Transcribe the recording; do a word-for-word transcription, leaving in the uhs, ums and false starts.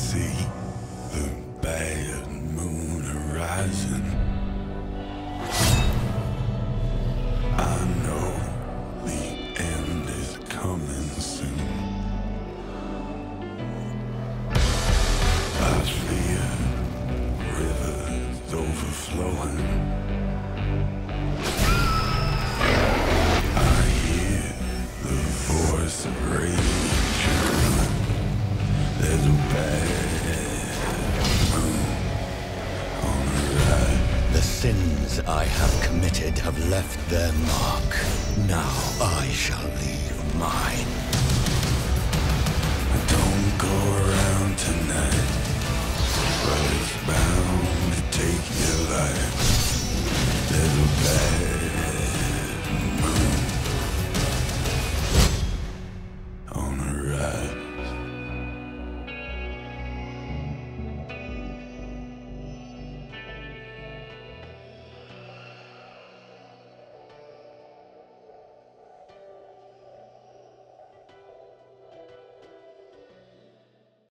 see the bad moon arising. I know the end is coming soon. I fear rivers overflowing. I hear the voice of rage. There's a bad moon on the rise. The sins I have committed have left their mark. Now I shall leave mine. Don't go around tonight, but it's bound